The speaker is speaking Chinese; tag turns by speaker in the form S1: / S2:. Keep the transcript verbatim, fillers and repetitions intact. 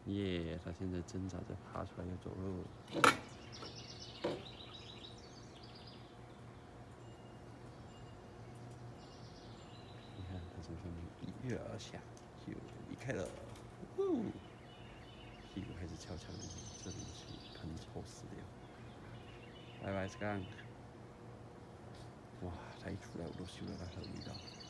S1: 耶，它现在挣扎着爬出来要走喽。你看，它从上面一跃而下，就离开了。呜，屁股还是翘翘的，这东西喷臭死了。拜拜，skunk。哇，它一出来我都嗅到它的味道。